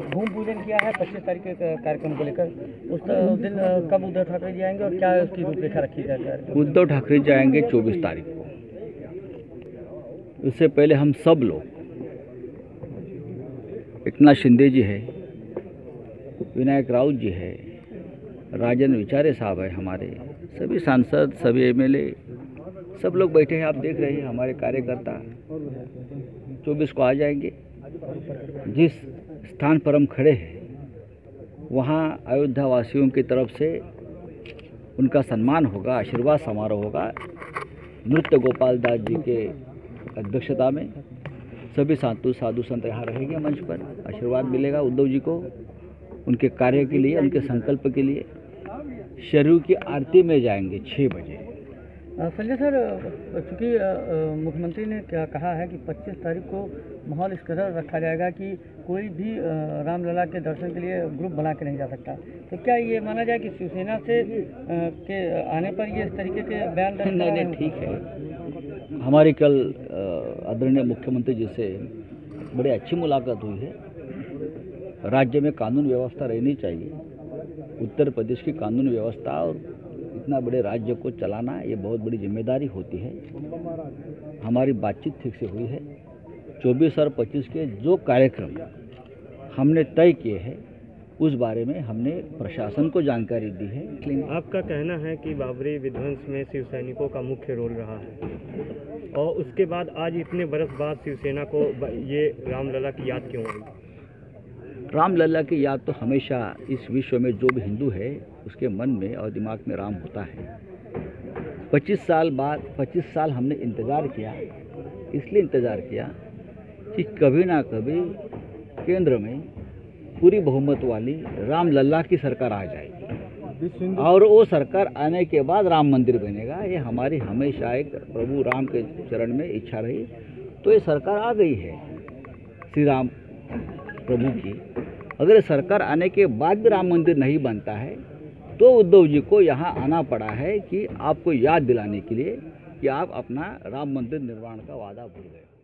भूमि पूजन किया है 25 तारीख के कार्यक्रम को लेकर, उस दिन कब उद्धव ठाकरे जी आएंगे और क्या उसकी रूपरेखा रखी जाएगी? उद्धव ठाकरे जी आएंगे 24 तारीख को। उससे पहले हम सब लोग, एकनाथ शिंदे जी है, विनायक राउत जी है, राजेंद्र विचारे साहब है, हमारे सभी सांसद, सभी एमएलए, सब लोग बैठे हैं। आप देख रहे हैं हमारे कार्यकर्ता 24 को आ जाएंगे। जिस स्थान पर हम खड़े हैं वहाँ अयोध्या वासियों की तरफ से उनका सम्मान होगा, आशीर्वाद समारोह होगा। नृत्य गोपाल दास जी के अध्यक्षता में सभी साधु संत यहाँ रहेंगे। मंच पर आशीर्वाद मिलेगा उद्धव जी को, उनके कार्य के लिए, उनके संकल्प के लिए। शरीर की आरती में जाएंगे 6 बजे। संजय सर, चूँकि मुख्यमंत्री ने क्या कहा है कि 25 तारीख को माहौल इस कदर रखा जाएगा कि कोई भी रामलला के दर्शन के लिए ग्रुप बना के नहीं जा सकता, तो क्या ये माना जाए कि शिवसेना से के आने पर ये इस तरीके के बयान? नहीं, ठीक है। हमारी कल आदरणीय मुख्यमंत्री जी से बड़ी अच्छी मुलाकात हुई है। राज्य में कानून व्यवस्था रहनी चाहिए। उत्तर प्रदेश की कानून व्यवस्था और इतना बड़े राज्य को चलाना ये बहुत बड़ी जिम्मेदारी होती है। हमारी बातचीत ठीक से हुई है। 24 और 25 के जो कार्यक्रम हमने तय किए हैं उस बारे में हमने प्रशासन को जानकारी दी है। आपका कहना है कि बाबरी विध्वंस में शिव सैनिकों का मुख्य रोल रहा है, और उसके बाद आज इतने बरस बाद शिवसेना को ये रामलला की याद क्यों आई? रामलला की याद तो हमेशा इस विश्व में जो भी हिंदू है उसके मन में और दिमाग में राम होता है। 25 साल बाद 25 साल हमने इंतज़ार किया, इसलिए इंतज़ार किया कि कभी ना कभी केंद्र में पूरी बहुमत वाली रामलला की सरकार आ जाएगी और वो सरकार आने के बाद राम मंदिर बनेगा। ये हमारी हमेशा एक प्रभु राम के चरण में इच्छा रही, तो ये सरकार आ गई है श्री राम प्रभु की। अगर सरकार आने के बाद भी राम मंदिर नहीं बनता है तो उद्धव जी को यहाँ आना पड़ा है कि आपको याद दिलाने के लिए कि आप अपना राम मंदिर निर्माण का वादा भूल गए।